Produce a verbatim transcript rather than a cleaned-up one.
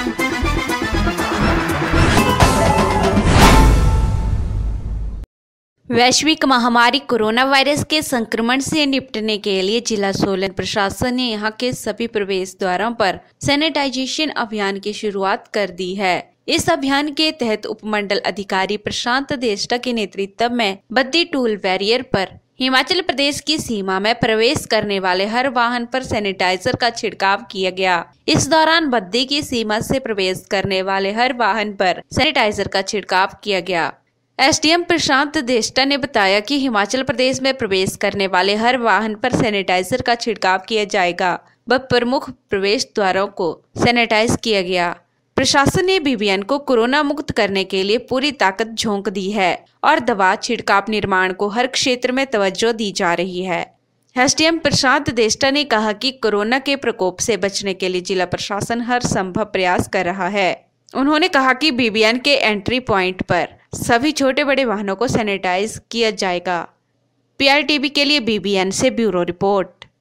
वैश्विक महामारी corona virus के संक्रमण से निपटने के लिए जिला सोलन प्रशासन ने यहां के सभी प्रवेश द्वारों पर सैनिटाइजेशन अभियान की शुरुआत कर दी है। इस अभियान के तहत उपमंडल अधिकारी प्रशांत देष्टा के नेतृत्व में बद्दी टूल बैरियर पर हिमाचल प्रदेश की सीमा में प्रवेश करने वाले हर वाहन पर सैनिटाइजर का छिड़काव किया गया। इस दौरान बद्दी की सीमा से प्रवेश करने वाले हर वाहन पर सैनिटाइजर का छिड़काव किया गया। एसडीएम प्रशांत देष्टा ने बताया कि हिमाचल प्रदेश में प्रवेश करने वाले हर वाहन पर सैनिटाइजर का छिड़काव किया जाएगा व प्रमुख प्रवेश द्वारों को सैनिटाइज किया गया। प्रशासन ने बीबीएन को कोरोना मुक्त करने के लिए पूरी ताकत झोंक दी है और दवा छिड़काव निर्माण को हर क्षेत्र में तवज्जो दी जा रही है। एसडीएम प्रशांत देष्टा ने कहा कि कोरोना के प्रकोप से बचने के लिए जिला प्रशासन हर संभव प्रयास कर रहा है। उन्होंने कहा कि बीबीएन के एंट्री पॉइंट पर सभी छोटे बड़े वाहनों को सैनिटाइज किया जाएगा। पीआरटीवी के लिए बीबीएन से ब्यूरो रिपोर्ट।